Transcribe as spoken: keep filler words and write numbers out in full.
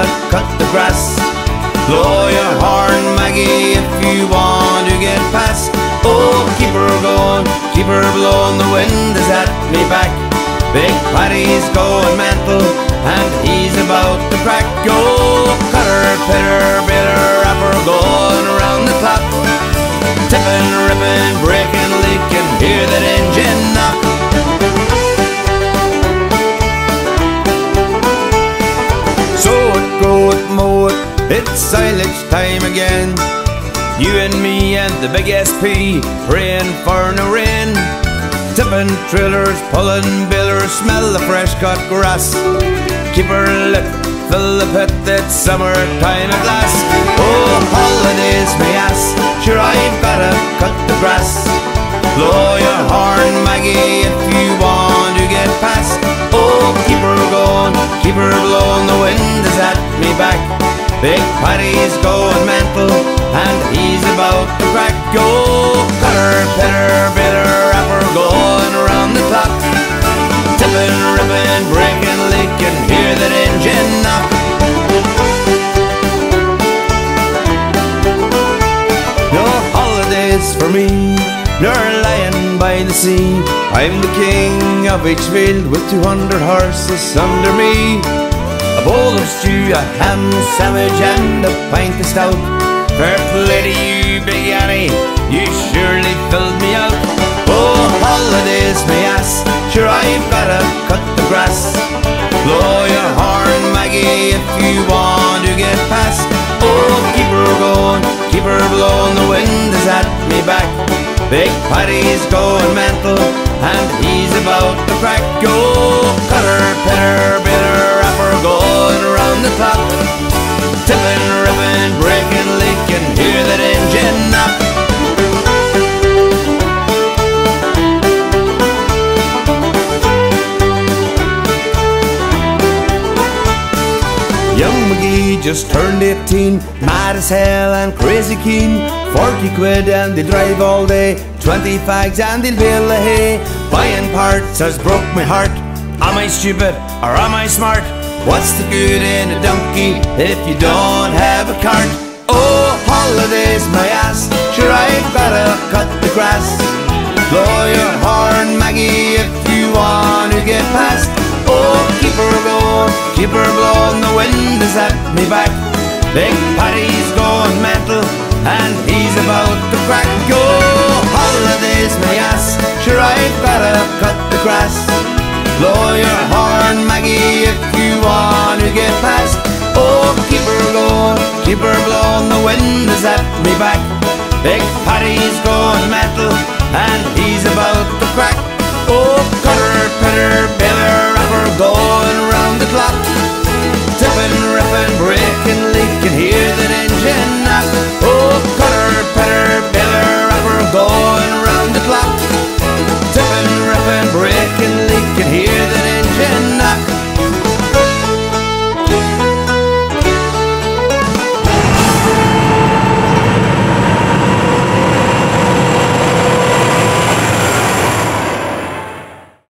cut the grass. Blow your horn, Maggie, if you want to get past. Oh, keep her going, keep her blowing, the wind is at me back. Big Paddy's going mental, and he's about to crack. Oh, cutter, pitter, bitter, rapper, going around the clock. Tipping, ripping, breaking, leaking, hear that engine knock. So it, grow it, mow it, it's silage time again. You and me and the big S P, praying for no rain. Tipping trillers, pulling billers, smell the fresh cut grass. Keep her lit, fill the pit, it's summertime at last. Oh, holidays, me ass, sure I've gotta cut the grass. Blow your horn, Maggie, if you want to get past. Oh, keep her going, keep her blowing, the wind is at me back. Big Paddy's going mental, and he's about to crack. Oh, cutter, pitter, bitter, rapper, going around the clock. Tipping, ripping, breaking, leaking, hear that engine knock. No holidays for me, nor lying by the sea. I'm the king of each field with two hundred horses under me. A bowl of stew, a ham sandwich, and a pint of stout. Fair play to you, Big Annie, you surely filled me out. Oh, holidays, me ass, sure I've gotta cut the grass. Blow your horn, Maggie, if you want to get past. Oh, keep her going, keep her blowing, the wind is at me back. Big Paddy's going mental, and he's about to crack. Oh, cutter, pitter, bitter, rapper, going around the clock. Tipping, ripping, breaking, leaking, hear that engine knock. Young McGee just turned eighteen, mad as hell and crazy keen. Forty quid and they'll drive all day, twenty fags and they'll bale the hay. Buying parts has broke my heart. Am I stupid or am I smart? What's the good in a donkey if you don't have a cart? Oh, holidays, my ass, sure I've gotta cut the grass. Blow your horn, Maggie, if you want to get past. Oh, keep her going, keep her blowing, the wind is at me back. Big Paddy's going mental, and he's about to crack. Oh, holidays, my ass, sure I've gotta cut the grass. Blow your horn, Maggie, if you want to get past. Oh, keep her going, keep her blowing, the wind is at me back. Big Paddy's going mental, and he's about to crack. Oh, cutter, pitter, biller, rapper, going round.